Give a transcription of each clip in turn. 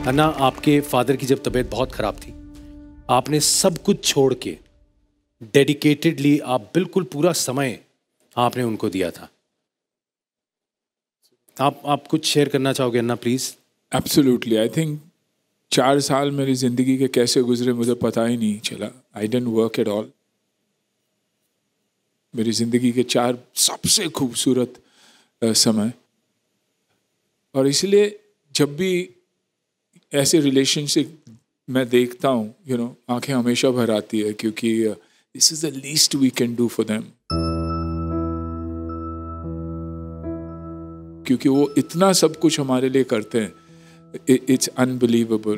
अन्ना, आपके फादर की जब तबीयत बहुत खराब थी, आपने सब कुछ छोड़ के डेडिकेटेडली, आप बिल्कुल पूरा समय आपने उनको दिया था। आप कुछ शेयर करना चाहोगे Anna, please? Absolutely. I think 4 साल मेरी जिंदगी के कैसे गुजरे मुझे पता ही नहीं चला। I didn't work at all. मेरी जिंदगी के 4 सबसे खूबसूरत समय। और इसलिए जब भी ऐसे रिलेशनशिप मैं देखता हूँ, आंखें हमेशा भर आती है, क्योंकि this is the least we can do for them. क्योंकि वो इतना सब कुछ हमारे लिए करते हैं, इट्स अनबिलीवेबल।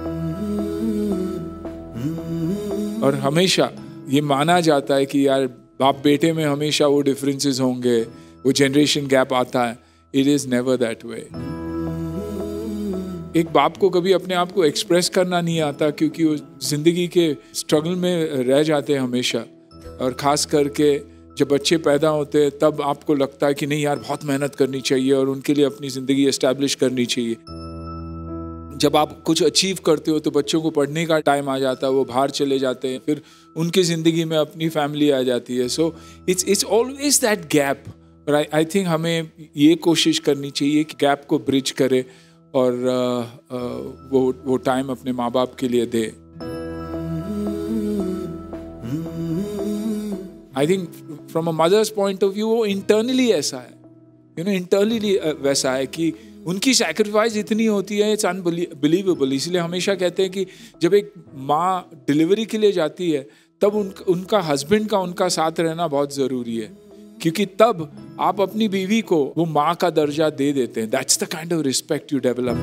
और हमेशा ये माना जाता है कि यार बाप बेटे में हमेशा वो डिफरेंसेस होंगे, वो जनरेशन गैप आता है। It is never that way. एक बाप को कभी अपने आप को एक्सप्रेस करना नहीं आता, क्योंकि वो जिंदगी के स्ट्रगल में रह जाते हैं हमेशा। और खास करके जब बच्चे पैदा होते हैं तब आपको लगता है कि नहीं यार, बहुत मेहनत करनी चाहिए और उनके लिए अपनी ज़िंदगी एस्टैब्लिश करनी चाहिए। जब आप कुछ अचीव करते हो तो बच्चों को पढ़ने का टाइम आ जाता है, वो बाहर चले जाते हैं, फिर उनकी ज़िंदगी में अपनी फैमिली आ जाती है। So it's always that gap. और आई थिंक हमें ये कोशिश करनी चाहिए कि गैप को ब्रिज करे और वो टाइम अपने माँ बाप के लिए दे। I think from a mother's point of view वो इंटरनली ऐसा है, इंटरनली वैसा है कि उनकी सैक्रिफाइस इतनी होती है, इट्स अनबिलीवेबल। इसलिए हमेशा कहते हैं कि जब एक माँ डिलीवरी के लिए जाती है तब उनका हस्बैंड का उनका साथ रहना बहुत ज़रूरी है, क्योंकि तब आप अपनी बीवी को वो माँ का दर्जा दे देते हैं। That's the kind of respect you develop.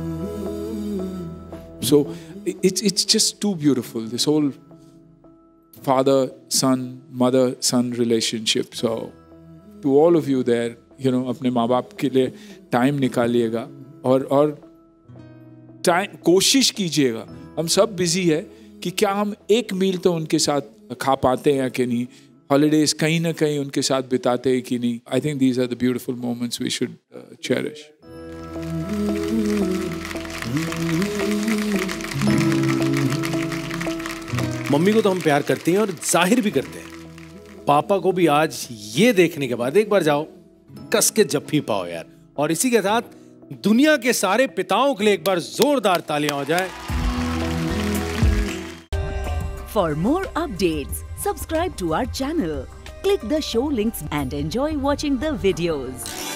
So it's just too beautiful, this whole father son mother son relationship. So to all of you there, अपने माँ बाप के लिए टाइम निकालिएगा और टाइम कोशिश कीजिएगा। हम सब बिजी है कि क्या हम एक मील तो उनके साथ खा पाते हैं कि नहीं, हॉलीडेज कहीं ना कहीं उनके साथ बिताते हैं कि नहीं। I think these are the beautiful moments we should cherish. मम्मी को तो हम प्यार करते हैं और जाहिर भी करते हैं। पापा को भी आज ये देखने के बाद एक बार जाओ कस के जप्फी पाओ यार। और इसी के साथ दुनिया के सारे पिताओं के लिए एक बार जोरदार तालियां हो जाए। For more updates subscribe to our channel, click the show links and enjoy watching the videos.